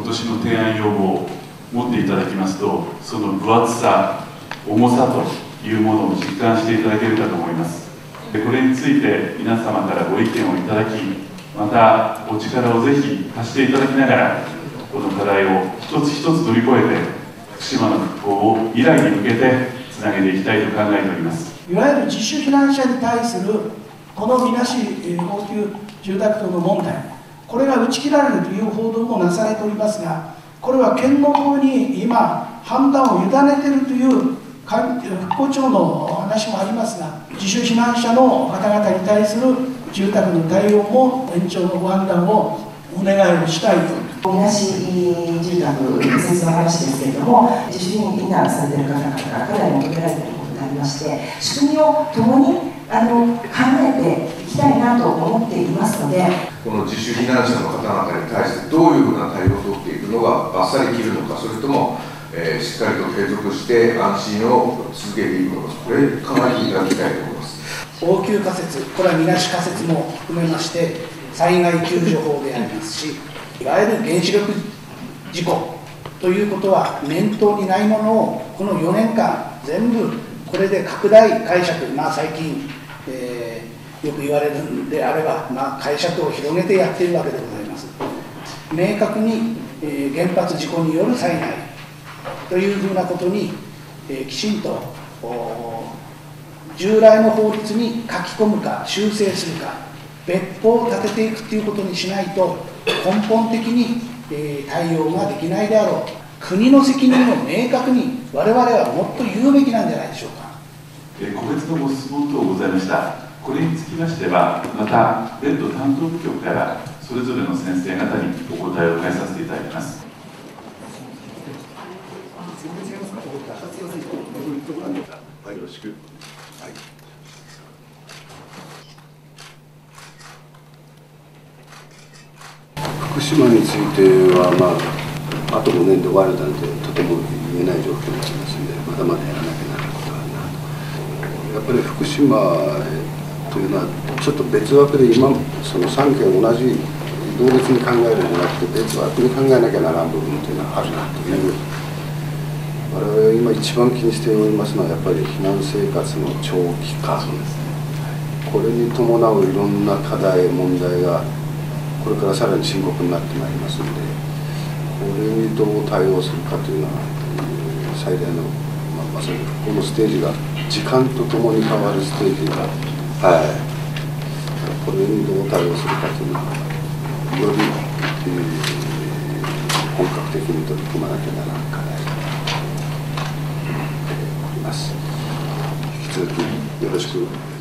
年の提案要望を持っていただきますと、その分厚さ、重さというものを実感していただけるかと思います。これについて皆様からご意見をいただき、またお力をぜひ貸していただきながら、この課題を一つ一つ乗り越えて、福島の復興を未来に向けてつなげていきたいと考えております。 いわゆる自主避難者に対するこのみなし応急住宅等の問題、これが打ち切られるという報道もなされておりますが、これは県の方に今、判断を委ねているという復興庁の話もありますが、自主避難者の方々に対する住宅の対応も延長のご判断をお願いをしたいと。 みなし住宅、先生の話ですけれども、自主避難されている方々がかなり求められていることになりまして、仕組みを共に考えていきたいなと思っていますので、 この自主避難者の方々に対してどういうふうな対応を取っていくのがバッサリ切るのか、それともしっかりと継続して安心を続けていくのか、これ考えていただきたいと思います。 応急仮設、これはみなし仮設も含めまして災害救助法でありますし、いわゆる原子力事故ということは念頭にないものをこの4年間全部これで拡大解釈、最近、よく言われるんであれば、解釈を広げてやっているわけでございます。明確に、原発事故による災害というふうなことに、きちんと従来の法律に書き込むか修正するか別法を立てていくということにしないと根本的に対応ができないであろう。国の責任を明確に我々はもっと言うべきなんじゃないでしょうか。 個別のご質問等ございました。これにつきましては、また別途担当部局からそれぞれの先生方にお答えを返させていただきます。 はい、よろしく。はい。福島については、あと5年で終わるなんてとても言えない状況になりますので、まだまだやらなきゃならないことがあるなと。やっぱり福島というのは、ちょっと別枠で今、その3県同じ同列に考えるんじゃなくて、別枠に考えなきゃならん部分というのはあるなという。我々今一番気にしておりますのは、やっぱり避難生活の長期化、これに伴ういろんな課題、問題がこれからさらに深刻になってまいりますので、これにどう対応するかというのは、最大の、まさにこのステージが時間とともに変わるステージが、これにどう対応するかというのは、より、本格的に取り組まなきゃならない課題だと思っております。引き続きよろしく。